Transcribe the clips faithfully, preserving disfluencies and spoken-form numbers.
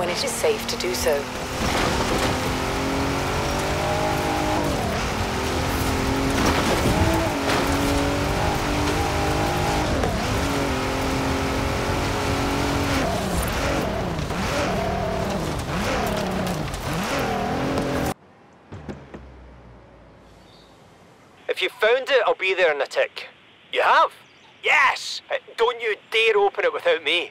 when it is safe to do so. If you found it, I'll be there in a tick. You have? Yes! Uh, Don't you dare open it without me.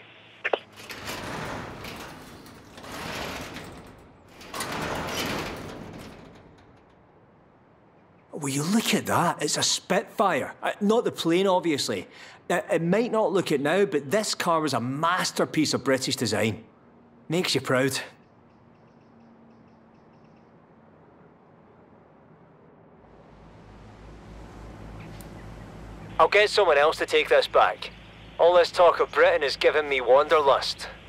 Will you look at that? It's a Spitfire. Uh, not the plane, obviously. Uh, it might not look it now, but this car was a masterpiece of British design. Makes you proud. I'll get someone else to take this back. All this talk of Britain is giving me wanderlust.